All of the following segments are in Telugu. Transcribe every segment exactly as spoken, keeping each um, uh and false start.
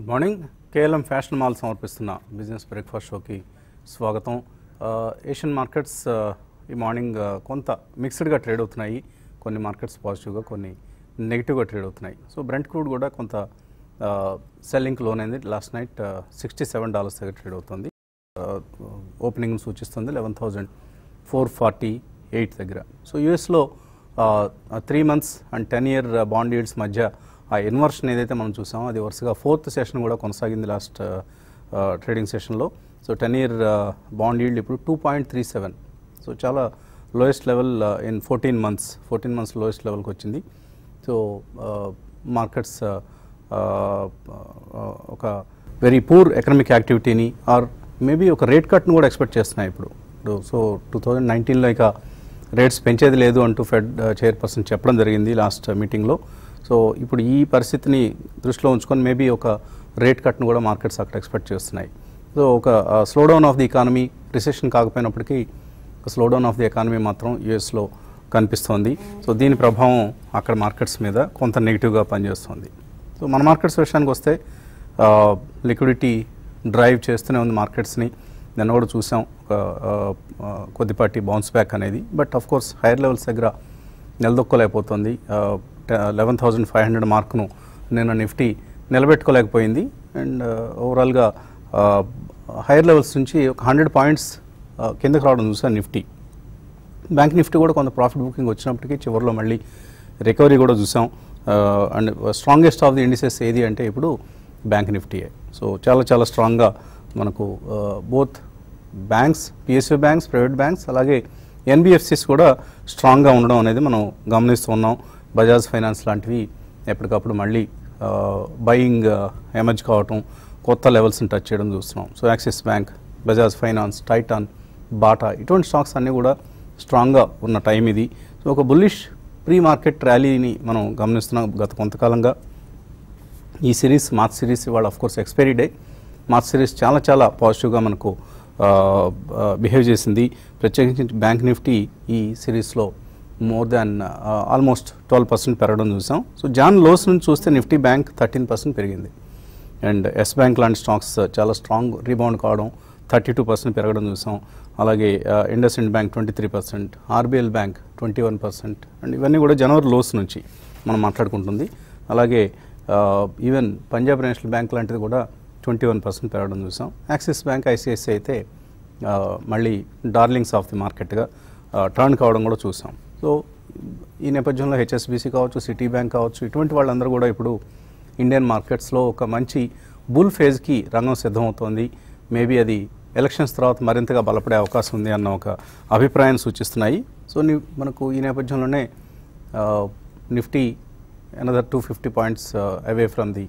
Good morning. KLM fashion mall సమర్పిస్తున్న బిజినెస్ బ్రేక్ఫాస్ట్ షోకి స్వాగతం. ఏషియన్ మార్కెట్స్ ఈ మార్నింగ్ కొంత మిక్స్డ్గా ట్రేడ్ అవుతున్నాయి. కొన్ని మార్కెట్స్ పాజిటివ్గా, కొన్ని నెగిటివ్గా ట్రేడ్ అవుతున్నాయి. సో బ్రెంట్ క్రూడ్ కూడా కొంత సెల్లింగ్ లోన్ అయింది. Last night sixty seven dollars దగ్గర ట్రేడ్ అవుతుంది. ఓపెనింగ్ సూచిస్తుంది eleven thousand four forty eight దగ్గర. సో యూఎస్లో three months and ten year bond yields మధ్య ఆ ఇన్వర్షన్ ఏదైతే మనం చూసామో అది వరుసగా ఫోర్త్ సెషన్ కూడా కొనసాగింది లాస్ట్ ట్రేడింగ్ సెషన్లో. So ten year bond yield ఇప్పుడు two point three seven. So చాలా lowest level in fourteen months fourteen months lowest లెవెల్కి వచ్చింది. సో మార్కెట్స్ ఒక వెరీ పూర్ ఎకనామిక్ యాక్టివిటీని ఆర్ మేబీ ఒక రేట్ కట్ను కూడా ఎక్స్పెక్ట్ చేస్తున్నాయి ఇప్పుడు. సో టూ థౌజండ్ నైన్టీన్లో ఇక రేట్స్ పెంచేది లేదు అంటూ ఫెడ్ చైర్పర్సన్ చెప్పడం జరిగింది లాస్ట్ మీటింగ్లో. సో ఇప్పుడు ఈ పరిస్థితిని దృష్టిలో ఉంచుకొని మేబీ ఒక రేట్ కట్ను కూడా మార్కెట్స్ అక్కడ ఎక్స్పెక్ట్ చేస్తున్నాయి. సో ఒక slowdown of the economy, recession కాకపోయినప్పటికీ ఒక స్లోడౌన్ ఆఫ్ ది ఎకానమీ మాత్రం యూఎస్లో కనిపిస్తోంది. సో దీని ప్రభావం అక్కడ మార్కెట్స్ మీద కొంత నెగిటివ్గా పనిచేస్తుంది. సో మన మార్కెట్స్ విషయానికి వస్తే లిక్విడిటీ డ్రైవ్ చేస్తూనే ఉంది మార్కెట్స్ని. నిన్న కూడా చూసాం ఒక కొద్దిపాటి బౌన్స్ బ్యాక్ అనేది. But of course higher levels దగ్గర నిలదొక్కలేకపోతుంది. లెవెన్ థౌజండ్ ఫైవ్ హండ్రెడ్ మార్క్ను నిన్న నిఫ్టీ నిలబెట్టుకోలేకపోయింది. అండ్ ఓవరాల్గా హైయర్ లెవెల్స్ నుంచి ఒక హండ్రెడ్ పాయింట్స్ కిందకి రావడం చూసాను నిఫ్టీ. బ్యాంక్ నిఫ్టీ కూడా కొంత ప్రాఫిట్ బుకింగ్ వచ్చినప్పటికీ చివరిలో మళ్ళీ రికవరీ కూడా చూసాం. And strongest of the indices ఏది అంటే ఇప్పుడు బ్యాంక్ నిఫ్టీయే. సో చాలా చాలా స్ట్రాంగ్గా మనకు both banks, PSU banks, private banks, అలాగే ఎన్బిఎఫ్సిస్ కూడా స్ట్రాంగ్గా ఉండడం అనేది మనం గమనిస్తూ ఉన్నాం. బజాజ్ ఫైనాన్స్ లాంటివి ఎప్పటికప్పుడు మళ్ళీ బయింగ్ ఎమర్జ్ కావటం, కొత్త లెవెల్స్ని టచ్ చేయడం చూస్తున్నాం. So Axis Bank, Bajaj Finance, Titan, Bata ఇటువంటి స్టాక్స్ అన్నీ కూడా స్ట్రాంగ్గా ఉన్న టైం ఇది. సో ఒక బుల్లిష్ ప్రీ మార్కెట్ ర్యాలీని మనం గమనిస్తున్నాం గత కొంతకాలంగా. ఈ సిరీస్, మార్చ్ సిరీస్ ఇవాళ of course expiry day. March series చాలా చాలా పాజిటివ్గా మనకు బిహేవ్ చేసింది. ప్రత్యేకించి బ్యాంక్ నిఫ్టీ ఈ సిరీస్లో more than almost twelve percent పెరగడం చూసాం. సో జాన్ లోస్ నుంచి చూస్తే నిఫ్టీ బ్యాంక్ థర్టీన్ పర్సెంట్ పెరిగింది. అండ్ ఎస్ బ్యాంక్ లాంటి స్టాక్స్ చాలా స్ట్రాంగ్ రీబౌండ్ కావడం, థర్టీ టూ పర్సెంట్ పెరగడం చూసాం. అలాగే IndusInd bank twenty three percent, RBL bank twenty one percent. And ఇవన్నీ కూడా జనవరి లోస్ నుంచి మనం మాట్లాడుకుంటుంది. అలాగే ఈవెన్ పంజాబ్ నేషనల్ బ్యాంక్ లాంటిది కూడా ట్వంటీ వన్ పర్సెంట్ పెరగడం చూసాం. యాక్సిస్ బ్యాంక్, ఐసిఐసిఐ అయితే మళ్ళీ డార్లింగ్స్ ఆఫ్ ది మార్కెట్గా టర్న్ కావడం కూడా చూసాం. సో ఈ నేపథ్యంలో హెచ్ఎస్బిసి కావచ్చు, సిటీ బ్యాంక్ కావచ్చు, ఇటువంటి వాళ్ళందరూ కూడా ఇప్పుడు ఇండియన్ మార్కెట్స్లో ఒక మంచి బుల్ ఫేజ్కి రంగం సిద్ధమవుతోంది. మేబీ అది ఎలక్షన్స్ తర్వాత మరింతగా బలపడే అవకాశం ఉంది అన్న ఒక అభిప్రాయాన్ని సూచిస్తున్నాయి. సో మనకు ఈ నేపథ్యంలోనే Nifty another two fifty points away from the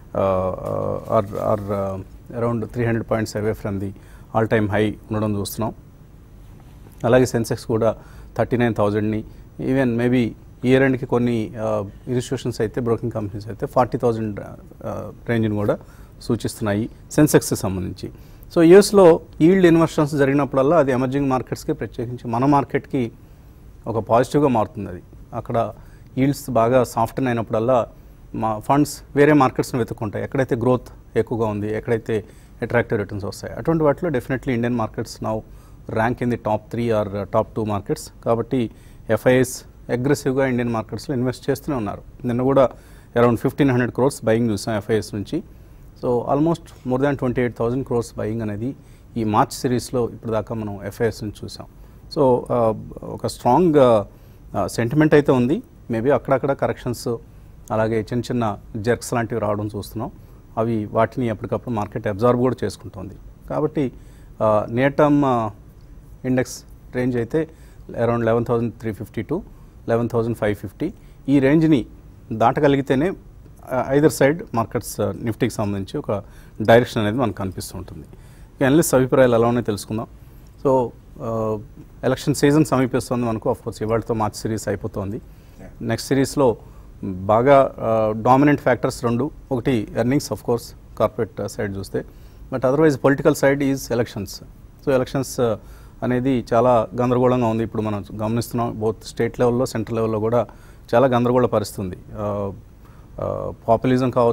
or or around three hundred points away from the all time high ఉండడం చూస్తున్నాం. అలాగే సెన్సెక్స్ కూడా థర్టీ నైన్ థౌజండ్ని, ఈవెన్ మేబీ ఇయర్ ఎండ్కి కొన్ని ఇన్స్టిట్యూషన్స్ అయితే, బ్రోకింగ్ కంపెనీస్ అయితే ఫార్టీ థౌజండ్ రేంజ్ని కూడా సూచిస్తున్నాయి సెన్సెక్స్కి సంబంధించి. సో యూఎస్లో ఈల్డ్ ఇన్వర్షన్స్ జరిగినప్పుడల్లా అది ఎమర్జింగ్ మార్కెట్స్కి, ప్రత్యేకించి మన మార్కెట్కి ఒక పాజిటివ్గా మారుతుంది. అది అక్కడ ఈల్డ్స్ బాగా సాఫ్ట్ అయినప్పుడల్లా మా ఫండ్స్ వేరే మార్కెట్స్ని వెతుక్కుంటాయి. ఎక్కడైతే గ్రోత్ ఎక్కువగా ఉంది, ఎక్కడైతే అట్రాక్టివ్ రిటర్న్స్ వస్తాయి, అటువంటి వాటిలో definitely Indian markets now rank in the top three or top two markets. కాబట్టి ఎఫ్ఐఎస్ అగ్రెసివ్గా ఇండియన్ మార్కెట్స్లో ఇన్వెస్ట్ చేస్తూనే ఉన్నారు. నిన్న కూడా around fifteen hundred crores buying చూసాం ఎఫ్ఐఎస్ నుంచి. So almost more than twenty eight thousand crores buying అనేది ఈ మార్చ్ సిరీస్లో ఇప్పుడు దాకా మనం ఎఫ్ఐఎస్ నుంచి చూసాం. సో ఒక స్ట్రాంగ్ సెంటిమెంట్ అయితే ఉంది. మేబీ అక్కడక్కడ కరెక్షన్స్, అలాగే చిన్న చిన్న జర్క్స్ లాంటివి రావడం చూస్తున్నాం. అవి వాటిని ఎప్పటికప్పుడు మార్కెట్ అబ్జర్వ్ కూడా చేసుకుంటుంది. కాబట్టి నియర్ టర్మ్ ఇండెక్స్ రేంజ్ అయితే around eleven thousand three fifty to eleven thousand five fifty ఈ రేంజ్ని దాటగలిగితేనే ఐదర్ సైడ్ మార్కెట్స్ నిఫ్టీకి సంబంధించి ఒక డైరెక్షన్ అనేది మనకు కనిపిస్తూ ఉంటుంది. అనలిస్ట్ అభిప్రాయాలు ఎలా ఉన్నాయో తెలుసుకుందాం. సో ఎలక్షన్ సీజన్ సమీపిస్తుంది మనకు. ఆఫ్కోర్స్ ఇవాళతో మార్చ్ సిరీస్ అయిపోతుంది. నెక్స్ట్ సిరీస్లో బాగా డామినెంట్ ఫ్యాక్టర్స్ రెండు. ఒకటి earnings, of course corporate side చూస్తే, but otherwise political side is elections. So elections అనేది చాలా గందరగోళంగా ఉంది ఇప్పుడు మనం గమనిస్తున్నాం. బోత్ స్టేట్ లెవెల్లో, సెంట్రల్ లెవెల్లో కూడా చాలా గందరగోళ పరిస్థితి ఉంది. పాపులిజం కావచ్చు,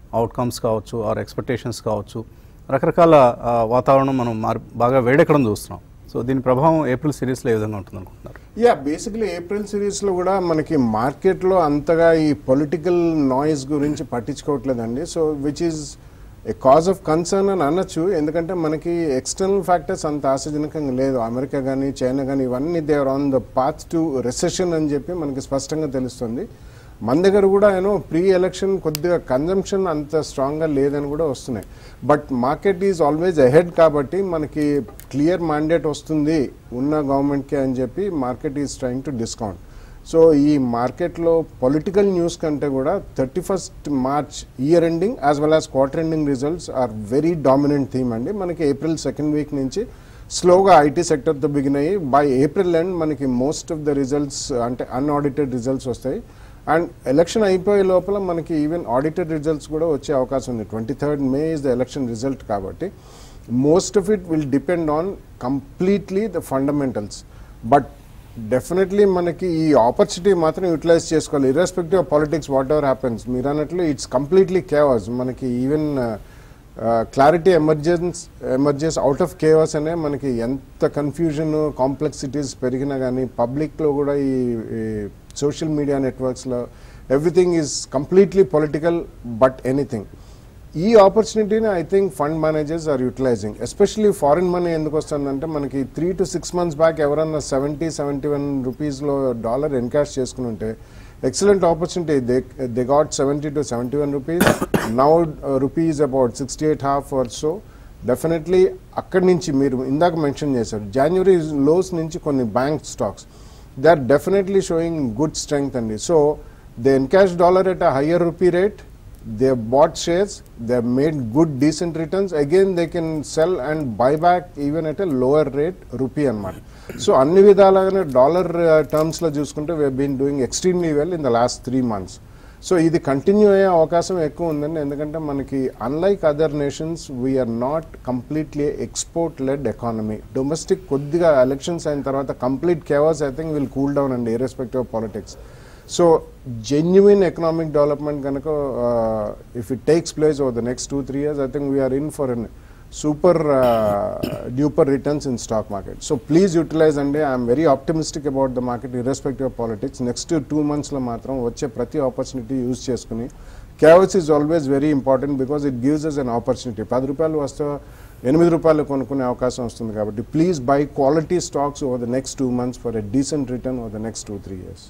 అవుట్కమ్స్ కావచ్చు ఆర్ ఎక్స్పెక్టేషన్స్ కావచ్చు, రకరకాల వాతావరణం మనం మారి బాగా వేడెక్కడం చూస్తున్నాం. సో దీని ప్రభావం ఏప్రిల్ సిరీస్లో ఏ విధంగా ఉంటుంది అనుకుంటున్నారు? యా, బేసిక్లీ ఏప్రిల్ సిరీస్లో కూడా మనకి మార్కెట్లో అంతగా ఈ పొలిటికల్ నాయిస్ గురించి పట్టించుకోవట్లేదండి. So which is a cause of concern అని అనొచ్చు. ఎందుకంటే మనకి ఎక్స్టర్నల్ ఫ్యాక్టర్స్ అంత ఆశాజనకంగా లేదు. అమెరికా కానీ చైనా కానీ ఇవన్నీ they are on the path to recession అని చెప్పి మనకి స్పష్టంగా తెలుస్తుంది. మన దగ్గర కూడా ఏమో ప్రీ ఎలక్షన్ కొద్దిగా కన్జంప్షన్ అంత స్ట్రాంగ్గా లేదని కూడా వస్తున్నాయి. But market is always ahead కాబట్టి మనకి క్లియర్ మ్యాండేట్ వస్తుంది ఉన్న గవర్నమెంట్కి అని చెప్పి market is trying to discount. So ఈ మార్కెట్లో పొలిటికల్ న్యూస్ కంటే కూడా thirty first March year ending as well as quarter ending results are very dominant theme అండి. మనకి ఏప్రిల్ సెకండ్ వీక్ నుంచి స్లోగా ఐటీ సెక్టర్తో బిగిన్ అయ్యి బై ఏప్రిల్ ఎండ్ మనకి మోస్ట్ ఆఫ్ ద రిజల్ట్స్ అంటే అన్ఆడిటెడ్ రిజల్ట్స్ వస్తాయి. అండ్ ఎలక్షన్ అయిపోయే లోపల మనకి ఈవెన్ ఆడిటెడ్ రిజల్ట్స్ కూడా వచ్చే అవకాశం ఉంది. Twenty third May is the election result కాబట్టి most of it will depend on completely the fundamentals. But definitely మనకి ఈ ఆపర్చునిటీ మాత్రం యూటిలైజ్ చేసుకోవాలి irrespective of politics whatever happens. మీరు అన్నట్లు ఇట్స్ కంప్లీట్లీ కేవాస్. మనకి even clarity emergence emergence out of chaos అనే మనకి ఎంత కన్ఫ్యూజన్ కాంప్లెక్సిటీస్ పెరిగినా కానీ పబ్లిక్లో కూడా ఈ సోషల్ మీడియా నెట్వర్క్స్లో everything is completely political but anything. ఈ ఆపర్చునిటీని I think fund managers are utilizing. Especially foreign money ఎందుకు వస్తుందంటే మనకి three to six months back ఎవరన్నా సెవెంటీ సెవెంటీ వన్ రూపీస్లో డాలర్ ఎన్కాష్ చేసుకుని ఉంటే excellent opportunity. They they got seventy to seventy-one rupees. Now uh, rupees about sixty-eight half or so. Definitely akkad nunchi meer indaka mention chesaru January lows nunchi konni bank stocks they are definitely showing good strength andi. So they encash dollar at a higher rupee rate, they have bought shares, they have made good decent returns. Again they can sell and buy back even at a lower rate rupee anamata. So అన్ని విధాలుగానే డాలర్ టర్మ్స్లో చూసుకుంటే we been doing extremely well in the last three months. So ఇది కంటిన్యూ అయ్యే అవకాశం ఎక్కువ ఉందండి. ఎందుకంటే మనకి unlike other nations we're not completely export led economy. Domestic కొద్దిగా ఎలక్షన్స్ అయిన తర్వాత complete chaos I think will cool down అండి irrespective of politics. So genuine economic development కనుక if it takes place over the next two three years I think we're in for an super uh, duper returns in stock market. So please utilize and I am very optimistic about the market irrespective of politics. Next two months la matram vache prati opportunity use cheskuni. K Y C is always very important because it gives us an opportunity. ten rupayalu vasta ఎనిమిది రూపాయలు కొనుక్కునే అవకాశం వస్తుంది కాబట్టి please buy quality stocks over the next two months for a decent return over the next two three years.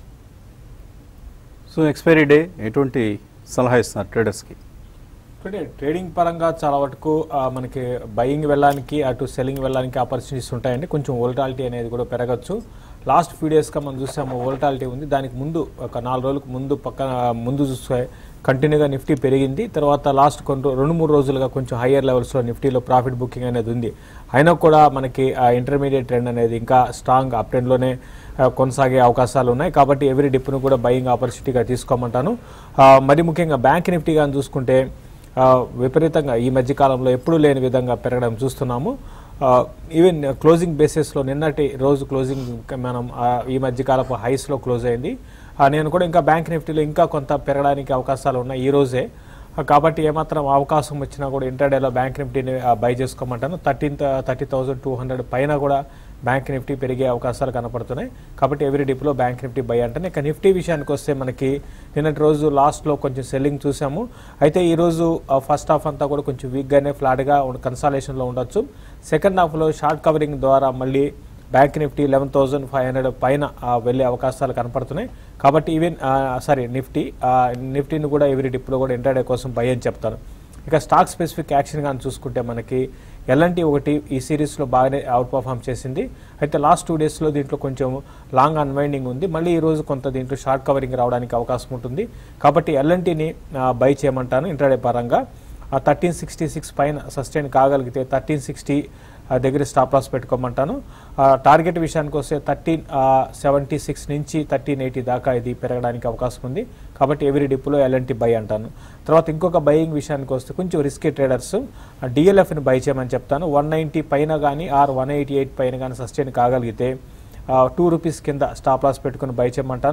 So expiry day ఎటువంటి సలహా ఇస్తున్నారు ట్రేడర్స్కి? ట్రేడింగ్ పరంగా చాలా వరకు మనకి బయింగ్ వెళ్ళడానికి అటు సెల్లింగ్ వెళ్ళడానికి ఆపర్చునిటీస్ ఉంటాయండి. కొంచెం వోల్టాలిటీ అనేది కూడా పెరగచ్చు. లాస్ట్ ఫ్యూ డేస్గా మనం చూసాము వోల్టాలిటీ ఉంది. దానికి ముందు ఒక నాలుగు రోజులకు ముందు పక్కన ముందు చూస్తే కంటిన్యూగా నిఫ్టీ పెరిగింది. తర్వాత లాస్ట్ కొన్ని రెండు మూడు రోజులుగా కొంచెం హయ్యర్ లెవెల్స్లో నిఫ్టీలో ప్రాఫిట్ బుకింగ్ అనేది ఉంది. అయినా కూడా మనకి ఇంటర్మీడియట్ ట్రెండ్ అనేది ఇంకా స్ట్రాంగ్ అప్ ట్రెండ్లోనే కొనసాగే అవకాశాలు ఉన్నాయి. కాబట్టి ఎవరీ డిప్ను కూడా బయింగ్ ఆపర్చునిటీగా తీసుకోమంటాను. మరి ముఖ్యంగా బ్యాంక్ నిఫ్టీ కానీ చూసుకుంటే విపరీతంగా ఈ మధ్యకాలంలో ఎప్పుడూ లేని విధంగా పెరగడం చూస్తున్నాము. ఈవెన్ క్లోజింగ్ బేసిస్లో నిన్నటి రోజు క్లోజింగ్ మనం ఈ మధ్యకాలపు హైస్లో క్లోజ్ అయింది. నేను కూడా ఇంకా బ్యాంక్ నిఫ్టీలో ఇంకా కొంత పెరగడానికి అవకాశాలు ఉన్నాయి ఈ రోజే. కాబట్టి ఏమాత్రం అవకాశం వచ్చినా కూడా ఇంటర్డేలో బ్యాంక్ నిఫ్టీని బై చేసుకోమంటాను. Thirteen thirty thousand two hundred పైన కూడా బ్యాంక్ నిఫ్టీ పెరిగే అవకాశాలు కనపడుతున్నాయి. కాబట్టి ఎవరీ డిప్లో బ్యాంక్ నిఫ్టీ బై అంటాను. ఇక నిఫ్టీ విషయానికి వస్తే మనకి నిన్నటి రోజు లాస్ట్లో కొంచెం సెల్లింగ్ చూసాము. అయితే ఈరోజు ఫస్ట్ హాఫ్ అంతా కూడా కొంచెం వీక్గానే ఫ్లాట్గా కన్సాలేషన్లో ఉండొచ్చు. సెకండ్ హాఫ్లో షార్ట్ కవరింగ్ ద్వారా మళ్ళీ bank Nifty eleven thousand five hundred పైన వెళ్ళే అవకాశాలు కనపడుతున్నాయి. కాబట్టి ఈవెన్ సారీ నిఫ్టీ నిఫ్టీని కూడా ఎవరీ డిప్లో కూడా ఇంటర్డే కోసం బై అని చెప్తాను. ఇక స్టాక్ స్పెసిఫిక్ యాక్షన్ కానీ చూసుకుంటే మనకి ఎల్ఎన్టీ ఒకటి ఈ సిరీస్లో బాగానే అవుట్ పర్ఫామ్ చేసింది. అయితే లాస్ట్ టూ డేస్లో దీంట్లో కొంచెం లాంగ్ అన్వైండింగ్ ఉంది. మళ్ళీ ఈరోజు కొంత దీంట్లో షార్ట్ కవరింగ్ రావడానికి అవకాశం ఉంటుంది. కాబట్టి ఎల్ఎన్టీని బై చేయమంటాను ఇంటర్డే పరంగా. థర్టీన్ సిక్స్టీ సిక్స్ పైన సస్టైన్ కాగలిగితే థర్టీన్ సిక్స్టీ దగ్గర స్టాప్ లాస్ పెట్టుకోమంటాను. టార్గెట్ విషయానికి వస్తే థర్టీన్ సెవెంటీ సిక్స్ నుంచి థర్టీన్ ఎయిటీ దాకా ఇది పెరగడానికి అవకాశం ఉంది. కాబట్టి ఎవరీ డిప్లో ఎల్ఎన్టీ బై అంటాను. తర్వాత ఇంకొక బయింగ్ విషయానికి వస్తే కొంచెం రిస్కీ ట్రేడర్స్ డిఎల్ఎఫ్ని బై చేయమని చెప్తాను. వన్ నైంటీ పైన కానీ ఆర్ వన్ ఎయిటీ ఎయిట్ పైన కానీ సస్టైన్ కాగలిగితే టూ రూపీస్ కింద స్టాప్ లాస్ పెట్టుకుని బై చేయమంటాను.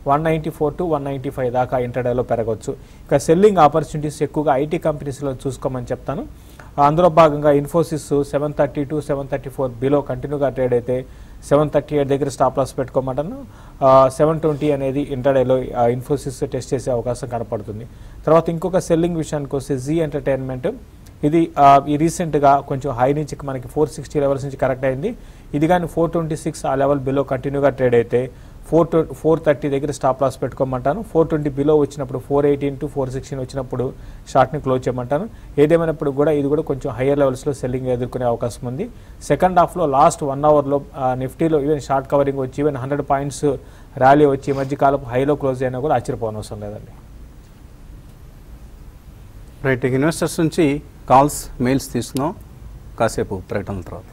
One ninety four to one ninety five దాకా ఇంటర్డేలో పెరగవచ్చు. ఇక సెల్లింగ్ ఆపర్చునిటీస్ ఎక్కువగా ఐటీ కంపెనీస్లో చూసుకోమని చెప్తాను. అందులో భాగంగా Infosys seven thirty to seven thirty four below కంటిన్యూగా ట్రేడ్ అయితే సెవెన్ థర్టీ ఎయిట్ దగ్గర స్టాప్ లాస్ పెట్టుకోమంటాను. సెవెన్ ట్వంటీ అనేది ఇంటర్డేలో ఇన్ఫోసిస్ టెస్ట్ చేసే అవకాశం కనపడుతుంది. తర్వాత ఇంకొక సెల్లింగ్ విషయానికి వస్తే జీ ఎంటర్టైన్మెంట్, ఇది ఈ రీసెంట్గా కొంచెం హై నుంచి మనకి ఫోర్ సిక్స్టీ లెవెల్స్ నుంచి కరెక్ట్ అయింది. ఇది కానీ ఫోర్ ట్వంటీ సిక్స్ ఆ లెవెల్ బిలో కంటిన్యూగా ట్రేడ్ అయితే ఫోర్ ట్వ ఫోర్ థర్టీ దగ్గర స్టాప్ లాస్ పెట్టుకోమంటాను. ఫోర్ ట్వంటీ బిలో వచ్చినప్పుడు four eighteen to four sixteen వచ్చినప్పుడు షార్ట్ని క్లోజ్ చేయమంటాను. ఏదేమైనప్పుడు కూడా ఇది కూడా కొంచెం హయ్యర్ లెవెల్స్లో సెల్లింగ్ ఎదుర్కొనే అవకాశం ఉంది. సెకండ్ హాఫ్లో లాస్ట్ వన్ అవర్లో నిఫ్టీలో ఈవెన్ షార్ట్ కవరింగ్ వచ్చి ఈవెన్ హండ్రెడ్ పాయింట్స్ ర్యాలీ వచ్చి ఈ మధ్యకాలపు హైలో క్లోజ్ అయినా కూడా ఆశ్చర్యపోనవసరం లేదండి. రైట్, ఇన్వెస్టర్స్ నుంచి కాల్స్ మెయిల్స్ తీసుకున్నాం కాసేపు ప్రకటన తర్వాత.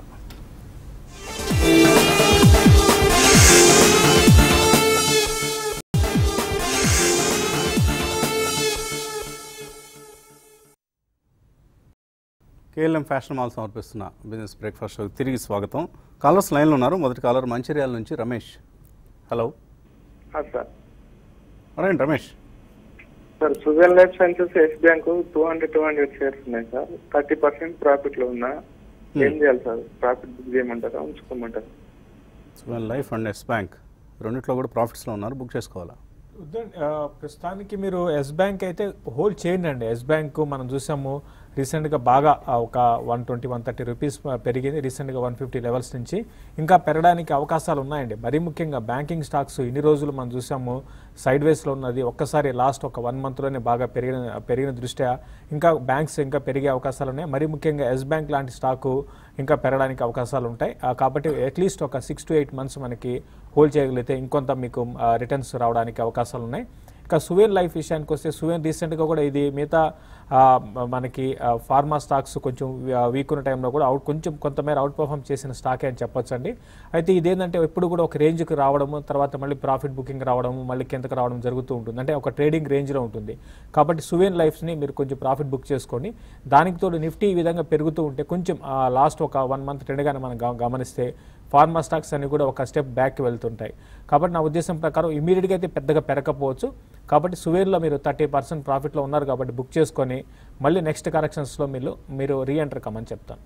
కేఎల్ఎం ఫ్యాషన్ మాల్ సమర్పిస్తున్న బిజినెస్ బ్రేక్ఫాస్ట్ షోకి తిరిగి స్వాగతం. కాలర్స్ లైన్లో ఉన్నారు. మొదటి కాలర్ మంచిర్యాల నుంచి రమేష్. Hello sir. రండి Ramesh. Sir Sujan Life Sciences Yes Bank two hundred two hundred shares ఉన్నాయి సార్. థర్టీ పర్సెంట్ ప్రాఫిట్ లో ఉన్నా, ఏం చేయాలి సార్? ప్రాఫిట్ బుక్ చేయమంటారా, ఉంచుకోమంటారా? Sujan Life and Yes Bank రెండిట్లో కూడా ప్రాఫిట్స్లో ఉన్నారు, బుక్ చేసుకోవాలా? ప్రస్తుతానికి మీరు ఎస్ బ్యాంక్ అయితే హోల్డ్ చేయండి అండి. ఎస్ బ్యాంక్ మనం చూసాము రీసెంట్గా బాగా ఒక one twenty one thirty rupees పెరిగింది రీసెంట్గా వన్ ఫిఫ్టీ లెవెల్స్ నుంచి. ఇంకా పెరగడానికి అవకాశాలు ఉన్నాయండి. మరీ ముఖ్యంగా బ్యాంకింగ్ స్టాక్స్ ఇన్ని రోజులు మనం చూసాము సైడ్ వేస్లో ఉన్నది. ఒక్కసారి లాస్ట్ ఒక వన్ మంత్లోనే బాగా పెరిగిన పెరిగిన దృష్ట్యా ఇంకా బ్యాంక్స్ ఇంకా పెరిగే అవకాశాలు ఉన్నాయి. మరీ ముఖ్యంగా ఎస్ బ్యాంక్ లాంటి స్టాకు ఇంకా పెరగడానికి అవకాశాలు ఉంటాయి. కాబట్టి అట్లీస్ట్ ఒక సిక్స్ టు ఎయిట్ మంత్స్ మనకి హోల్డ్ చేయగలిగితే ఇంకొంత మీకు రిటర్న్స్ రావడానికి అవకాశాలు ఉన్నాయి. ఇక సువేన్ లైఫ్ విషయానికి వస్తే సువేన్ రీసెంట్గా కూడా ఇది మిగతా మనకి ఫార్మా స్టాక్స్ కొంచెం వీక్ ఉన్న టైంలో కూడా అవుట్ కొంచెం కొంతమేర అవుట్ పర్ఫామ్ చేసిన స్టాకే అని చెప్పొచ్చు అండి. అయితే ఇదేంటంటే ఎప్పుడు కూడా ఒక రేంజ్కి రావడము, తర్వాత మళ్ళీ ప్రాఫిట్ బుకింగ్ రావడము, మళ్ళీ కిందకి రావడం జరుగుతూ ఉంటుంది. అంటే ఒక ట్రేడింగ్ రేంజ్లో ఉంటుంది. కాబట్టి సువేన్ లైఫ్స్ని మీరు కొంచెం ప్రాఫిట్ బుక్ చేసుకోండి. దానికి తోడు నిఫ్టీ ఈ విధంగా పెరుగుతూ ఉంటే కొంచెం లాస్ట్ ఒక వన్ మంత్ ట్రెండ్గానే మనం గమనిస్తే ఫార్మా స్టాక్స్ అన్ని కూడా ఒక స్టెప్ బ్యాక్కి వెళ్తుంటాయి. కాబట్టి నా ఉద్దేశం ప్రకారం ఇమీడియట్గా అయితే పెద్దగా పెరగకపోవచ్చు. కాబట్టి సువేర్లో మీరు థర్టీ పర్సెంట్ ప్రాఫిట్లో ఉన్నారు కాబట్టి బుక్ చేసుకొని మళ్ళీ నెక్స్ట్ కరెక్షన్స్లో మీరు మీరు రీఎంటర్ కమ్మని చెప్తాను.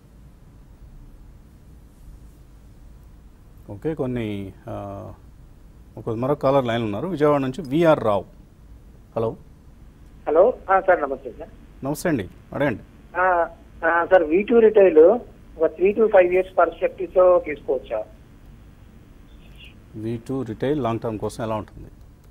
ఓకే, కొన్ని ఒక మరొక కాలర్ లైన్ ఉన్నారు విజయవాడ నుంచి V R Rao. Hello hello sir, నమస్తే సార్. నమస్తే అండి, అడగండి సార్. వీ టూ రిటైల్ ఒక త్రీ టు ఫైవ్ ఇయర్స్ పర్స్పెక్టివ్తో తీసుకోవచ్చా? V two retail long term కోసం ఎలా ఉంటుంది?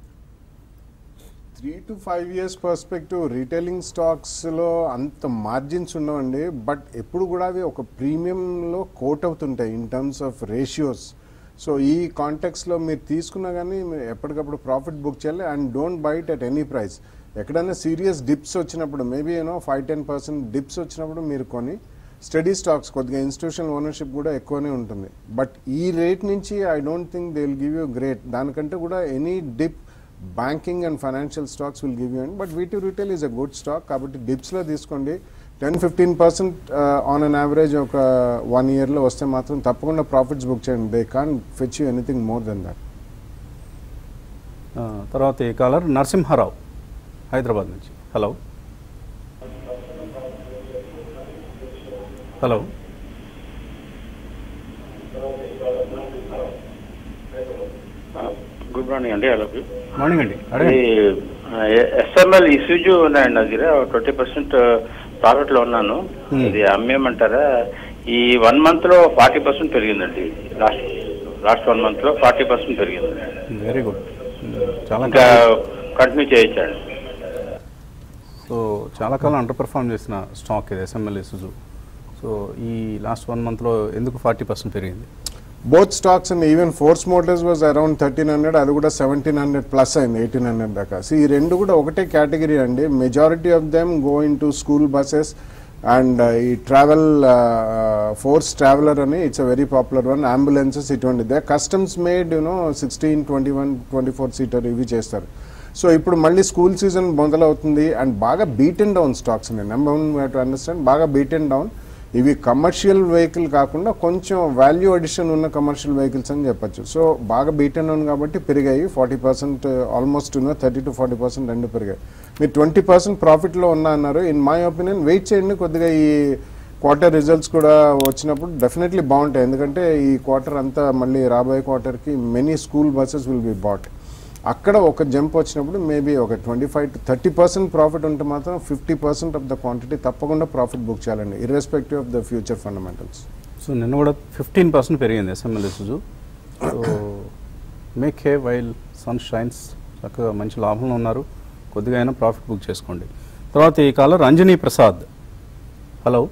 Three to five years perspective retailing స్టాక్స్లో అంత మార్జిన్స్ ఉండవండి. బట్ ఎప్పుడు కూడా అవి ఒక ప్రీమియంలో కోట్ అవుతుంటాయి in terms of ratios. So ఈ కాంటెక్స్లో మీరు తీసుకున్నా కానీ మీరు ఎప్పటికప్పుడు ప్రాఫిట్ బుక్ చేయాలి and don't buy it at any price. ఎక్కడైనా సీరియస్ డిప్స్ వచ్చినప్పుడు maybe you know five ten percent dips వచ్చినప్పుడు మీరు కొని స్టడీ స్టాక్స్ కొద్దిగా ఇన్స్టిట్యూషనల్ ఓనర్షిప్ కూడా ఎక్కువనే ఉంటుంది. బట్ ఈ రేట్ నుంచి I don't think they will give you great. దానికంటే కూడా any dip banking and financial stocks will give you and but V two retail is a good stock. కాబట్టి డిప్స్లో తీసుకోండి. Ten fifteen percent on an average ఒక వన్ ఇయర్లో వస్తే మాత్రం తప్పకుండా ప్రాఫిట్స్ బుక్ చేయండి. They can't fetch you anything more than that. తర్వాత ఈ కాలర్ నరసింహారావు హైదరాబాద్ నుంచి. హలో హలో గుడ్ మార్నింగ్ అండి. హలో మార్నింగ్ అండి, అడగండి. ఎస్ఎంఎల్ ఇష్యూజు ఉన్నాయండి నా దగ్గర, ట్వంటీ పర్సెంట్ ప్రాఫిట్ లో ఉన్నాను. ఇది అమ్మేయమంటారా? ఈ వన్ మంత్ లో ఫార్టీ పర్సెంట్ పెరిగిందండి. లాస్ట్ లాస్ట్ వన్ మంత్ లో ఫార్టీ పర్సెంట్ పెరిగింది. వెరీ గుడ్, చాలా ఇంకా కంటిన్యూ చేయొచ్చండి. సో చాలా కాలం అండర్ పర్ఫార్మ్ చేసిన స్టాక్ ఇది ఎస్ఎంఎల్ ఇష్యూజు. సో ఈ లాస్ట్ వన్ మంత్లో ఎందుకు ఫార్టీ పర్సెంట్ పెరిగింది? Both stocks and even Force Motors was around thirteen hundred, అది కూడా సెవెంటీన్ హండ్రెడ్ ప్లస్ అయింది, ఎయిటీన్ హండ్రెడ్ దాకా. సో ఈ రెండు కూడా ఒకటే కేటగిరీ అండి. Majority of them go in to school buses and ఈ ట్రావెల్ ఫోర్స్ ట్రావెలర్ అని it's a very popular one. Ambulances ఇటువంటిదే. Customs made you know sixteen twenty one twenty four seater ఇవి చేస్తారు. సో ఇప్పుడు మళ్ళీ స్కూల్ సీజన్ మొదలవుతుంది అండ్ బాగా బీటెన్ డౌన్ స్టాక్స్ అండి. Number one we have to understand, బాగా బీటెన్ డౌన్. ఇవి కమర్షియల్ వెహికల్ కాకుండా కొంచెం వాల్యూ అడిషన్ ఉన్న కమర్షియల్ వెహికల్స్ అని చెప్పొచ్చు. సో బాగా బీటన్ ఉంది కాబట్టి పెరిగాయి, forty percent almost thirty to forty percent రెండు పెరిగాయి. మీరు ట్వంటీ పర్సెంట్ ప్రాఫిట్లో ఉన్నా అన్నారు. ఇన్ మై ఒపీనియన్ వెయిట్ చేయండి కొద్దిగా, ఈ క్వార్టర్ రిజల్ట్స్ కూడా వచ్చినప్పుడు డెఫినెట్లీ బాగుంటాయి. ఎందుకంటే ఈ క్వార్టర్ అంతా మళ్ళీ రాబోయే క్వార్టర్కి many school buses will be bought. అక్కడ ఒక జంప్ వచ్చినప్పుడు మేబీ ఒక twenty five to thirty percent profit ఉంటే మాత్రం fifty percent of the quantity తప్పకుండా ప్రాఫిట్ బుక్ చేయాలండి, irrespective of the future fundamentals. So నిన్న కూడా ఫిఫ్టీన్ పర్సెంట్ పెరిగింది SML Isuzu. So make hay while sun shines, చక్కగా మంచి లాభంలో ఉన్నారు, కొద్దిగా అయినా ప్రాఫిట్ బుక్ చేసుకోండి. తర్వాత ఈ కాలర్ అంజనీ ప్రసాద్. హలో,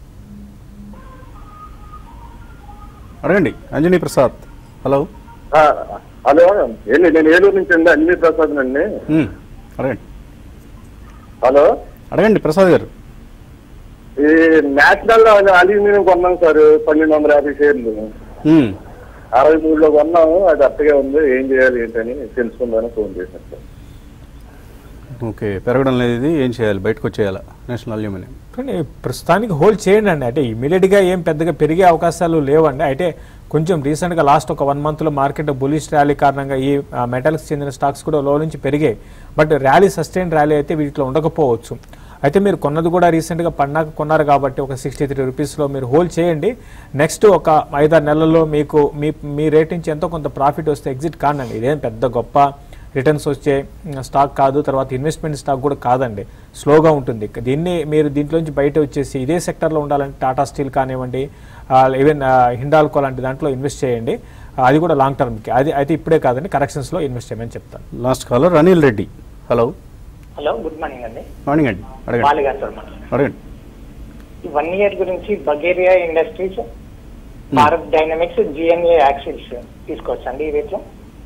అడగండి అంజనీ ప్రసాద్. హలో హలో, ఏంటి నేను ఏలూరు నుంచి అండి, అంజనీ ప్రసాద్ అండి. అడగండి హలో, అడగండి ప్రసాద్ గారు. ఈ నేషనల్ అల్యూమినియం కొన్నాం సార్, పన్నెండు వందల యాభై షేర్లు అరవై మూడులో కొన్నాము. అది అట్టగా ఉంది, ఏం చేయాలి ఏంటని తెలుసుకుందామని ఫోన్ చేశాను సార్. ఓకే, పెరగడం లేదు, ఇది ఏం చేయాలి, బయటకు వచ్చేయాలా నేషనల్ అల్యూమినియం? ప్రస్తుతానికి హోల్డ్ చేయండి అండి. అంటే ఇమీడియట్గా ఏం పెద్దగా పెరిగే అవకాశాలు లేవండి. అయితే కొంచెం రీసెంట్గా లాస్ట్ ఒక వన్ మంత్లో మార్కెట్ బులిష్ ర్యాలీ కారణంగా ఈ మెటల్స్కి చెందిన స్టాక్స్ కూడా లో నుంచి పెరిగాయి. బట్ ర్యాలీ సస్టైన్ ర్యాలీ అయితే వీటిలో ఉండకపోవచ్చు. అయితే మీరు కొన్నది కూడా రీసెంట్గా పన్నాక కొన్నారు కాబట్టి ఒక సిక్స్టీ త్రీ రూపీస్లో మీరు హోల్డ్ చేయండి. నెక్స్ట్ ఒక ఐదారు నెలల్లో మీకు మీ మీ రేట్ నుంచి ఎంతో కొంత ప్రాఫిట్ వస్తే ఎగ్జిట్ కానండి. ఇదేం పెద్ద గొప్ప రిటర్న్స్ వచ్చే స్టాక్ కాదు, తర్వాత ఇన్వెస్ట్మెంట్ స్టాక్ కూడా కాదండి, స్లోగా ఉంటుంది. దీన్ని మీరు దీంట్లోంచి బయట వచ్చేసి ఇదే సెక్టర్లో ఉండాలంటే టాటా స్టీల్ కానివ్వండి, ఈవెన్ హిండాల్కో లాంటి దాంట్లో ఇన్వెస్ట్ చేయండి, అది కూడా లాంగ్ టర్మ్కి. అది అయితే ఇప్పుడే కాదండి, కరెక్షన్స్లో ఇన్వెస్ట్ చేయమని చెప్తాను. Last caller Anil Reddy. Hello, hello, good morning అండి. మార్నింగ్ అండి, అడగండి అడగండి. వన్ ఇయర్ గురించి బగేరియా Industries, Bharat Dynamics, GNA Axles తీసుకోవచ్చు అండి ఈ రేట్లో?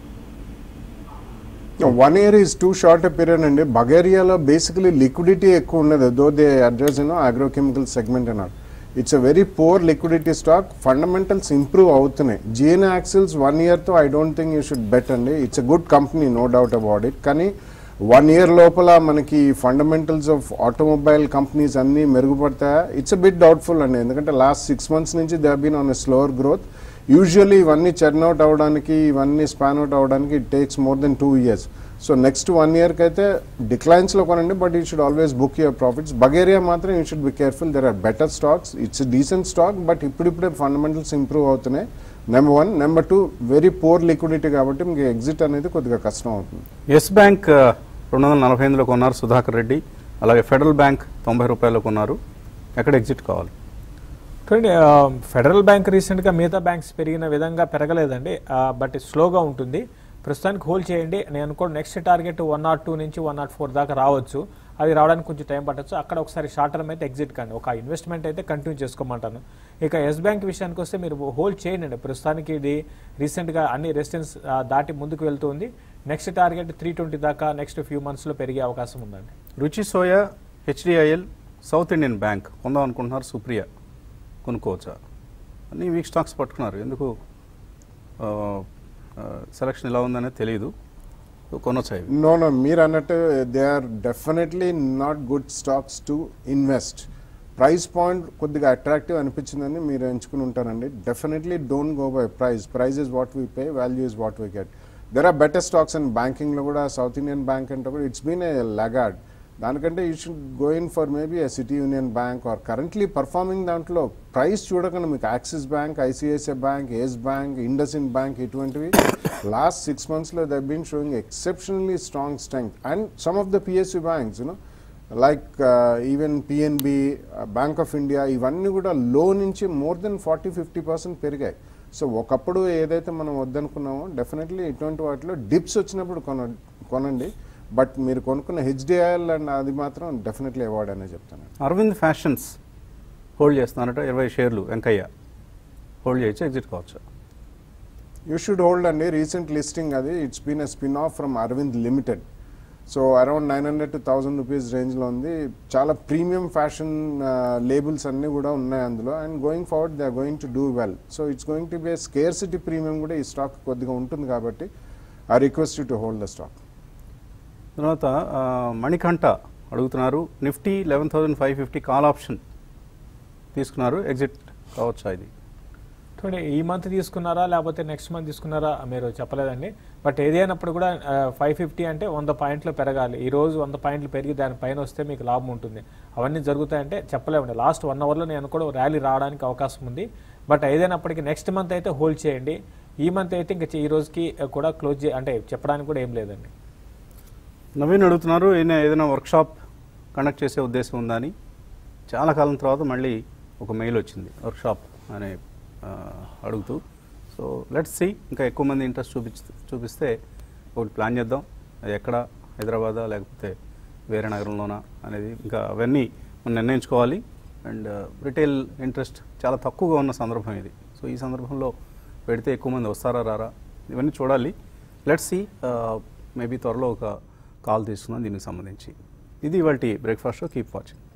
One year is too short period అండి. బగేరియాలో బేసికలీ లిక్విడిటీ ఎక్కువ ఉన్నది, though they address you know agrochemical segment అన్నారు. It's a very poor liquidity stock, fundamentals improve అవుతున్నాయి. జిఎన్ఏ యాక్సిల్స్ వన్ ఇయర్తో I don't think you should bet అండి. It's a good company, no doubt about it. కానీ వన్ ఇయర్ లోపల మనకి ఫండమెంటల్స్ ఆఫ్ ఆటోమొబైల్ కంపెనీస్ అన్నీ మెరుగుపడతాయా? ఇట్స్ అ బిట్ డౌట్ఫుల్ అండి. ఎందుకంటే లాస్ట్ సిక్స్ మంత్స్ నుంచి they have been on a slower growth. Usually ఇవన్నీ చర్న్ అవుట్ అవ్వడానికి, ఇవన్నీ స్పాన్ అవుట్ అవ్వడానికి it takes more than two years. So next one ఇయర్కి అయితే డిక్లైన్స్లో కొనండి, but you should always book your profits. బగేరియా మాత్రం you should be careful, there are better stocks. It's decent stock, but ఇప్పుడిప్పుడే ఫండమెంటల్స్ ఇంప్రూవ్ అవుతున్నాయి. Number one. Number two, very poor liquidity కాబట్టి మీకు ఎగ్జిట్ అనేది కొద్దిగా కష్టం అవుతుంది. ఎస్ బ్యాంక్ రెండు వందల నలభై ఎనిమిదిలో కొన్నారు సుధాకర్ రెడ్డి, అలాగే ఫెడరల్ బ్యాంక్ తొంభై రూపాయలు కొన్నారు. ఎక్కడ ఎగ్జిట్ కావాలి? చూడండి, ఫెడరల్ బ్యాంక్ రీసెంట్గా మిగతా బ్యాంక్స్ పెరిగిన విధంగా పెరగలేదండి, బట్ స్లోగా ఉంటుంది. ప్రస్తుతానికి హోల్డ్ చేయండి. నేను అనుకోండి next target one nought two నుంచి వన్ నాట్ ఫోర్ దాకా రావచ్చు. అది రావడానికి కొంచెం టైం పట్టచ్చు. అక్కడ ఒకసారి షార్ట్ టర్మ్ అయితే ఎగ్జిట్ కండి, ఒక ఇన్వెస్ట్మెంట్ అయితే కంటిన్యూ చేసుకోమంటాను. ఇక ఎస్ బ్యాంక్ విషయానికి వస్తే మీరు హోల్డ్ చేయండి. ప్రస్తుతానికి ఇది రీసెంట్గా అన్ని రెసిస్టెన్స్ దాటి ముందుకు వెళ్తుంది. నెక్స్ట్ టార్గెట్ త్రీ ట్వంటీ దాకా నెక్స్ట్ ఫ్యూ మంత్స్లో పెరిగే అవకాశం ఉందండి. Ruchi Soya, HDIL, South Indian Bank కొందాం అనుకుంటున్నారు. సుప్రియ కొనుక్కోవచ్చా? అన్ని వీక్ స్టాక్స్ పట్టుకున్నారు, ఎందుకు సెలక్షన్ ఎలా ఉందనేది తెలియదు, కొనొచ్చా? నో నో మీరు అన్నట్టు they are definitely not good stocks to invest. Price point కొద్దిగా అట్రాక్టివ్ అనిపించిందని మీరు ఎంచుకుని ఉంటారండి. Definitely don't go by price. Price is what we pay, value is what we get. There are better stocks and బ్యాంకింగ్లో కూడా సౌత్ ఇండియన్ బ్యాంక్ అంటే కూడా ఇట్స్ బీన్ ఏ లాగార్డ్. దానికంటే you should go in for maybe a City Union Bank or currently performing దాంట్లో ప్రైస్ చూడకుండా మీకు Axis Bank, ICICI Bank, Yes Bank, IndusInd Bank ఇటువంటివి లాస్ట్ సిక్స్ మంత్స్లో they been showing exceptionally strong strength. And some of the PSU banks you know like even PNB, Bank of India, ఇవన్నీ కూడా లో నుంచి more than forty fifty percent పెరిగాయి. సో ఒకప్పుడు ఏదైతే మనం వద్దనుకున్నామో డెఫినెట్లీ ఇటువంటి వాటిలో డిప్స్ వచ్చినప్పుడు కొన కొనండి బట్ మీరు కొనుక్కున్న హెచ్డిఐఎల్ అండ్ అది మాత్రం డెఫినెట్లీ అవార్డ్ అనే చెప్తాను. అరవింద్ ఫ్యాషన్స్ హోల్డ్ చేస్తున్నారట, ఇరవై షేర్లు. వెంకయ్య హోల్డ్ చేయొచ్చు, ఎగ్జిట్ కావచ్చు? యూ షుడ్ హోల్డ్ అండి. రీసెంట్ లిస్టింగ్ అది, it's been a spin off from Arvind limited. So around nine hundred to thousand rupees రేంజ్లో ఉంది. చాలా ప్రీమియం ఫ్యాషన్ లేబుల్స్ అన్నీ కూడా ఉన్నాయి అందులో. And going forward they are going to do well. So it's going to be a scarcity premium కూడా ఈ స్టాక్ కొద్దిగా ఉంటుంది కాబట్టి I request you to hold the stock. తర్వాత మణికంఠ అడుగుతున్నారు, Nifty eleven thousand five fifty call option తీసుకున్నారు, ఎగ్జిట్ కావచ్చా ఇది? చూడండి, ఈ మంత్ తీసుకున్నారా లేకపోతే నెక్స్ట్ మంత్ తీసుకున్నారా మీరు చెప్పలేదండి. బట్ ఏదైనప్పుడు కూడా ఫైవ్ ఫిఫ్టీ అంటే వంద పాయింట్లు పెరగాలి. ఈ రోజు వంద పాయింట్లు పెరిగి దానిపైన వస్తే మీకు లాభం ఉంటుంది. అవన్నీ జరుగుతాయంటే చెప్పలేమండి. లాస్ట్ వన్ అవర్లో నేను కూడా ర్యాలీ రావడానికి అవకాశం ఉంది. బట్ ఏదైనప్పటికీ నెక్స్ట్ మంత్ అయితే హోల్డ్ చేయండి. ఈ మంత్ అయితే ఇంకా ఈ రోజుకి కూడా క్లోజ్ చే అంటే చెప్పడానికి కూడా ఏం లేదండి. నవీన్ అడుగుతున్నారు, ఈయన ఏదైనా వర్క్షాప్ కండక్ట్ చేసే ఉద్దేశం ఉందా అని. చాలా కాలం తర్వాత మళ్ళీ ఒక మెయిల్ వచ్చింది వర్క్షాప్ అనే అడుగుతూ. సో లెట్స్ సీ, ఇంకా ఎక్కువ మంది ఇంట్రెస్ట్ చూపిస్తే చూపిస్తే ఒకటి ప్లాన్ చేద్దాం. అది ఎక్కడ, హైదరాబాదా లేకపోతే వేరే నగరంలోనా అనేది ఇంకా అవన్నీ మనం నిర్ణయించుకోవాలి. అండ్ రిటైల్ ఇంట్రెస్ట్ చాలా తక్కువగా ఉన్న సందర్భం ఇది. సో ఈ సందర్భంలో పెడితే ఎక్కువ మంది వస్తారా రారా ఇవన్నీ చూడాలి. లెట్స్ సీ, మేబీ త్వరలో ఒక కాల్ తీసుకుందాం దీనికి సంబంధించి. ఇది ఇవాల్టి బ్రేక్ఫాస్ట్ షో. Keep watching.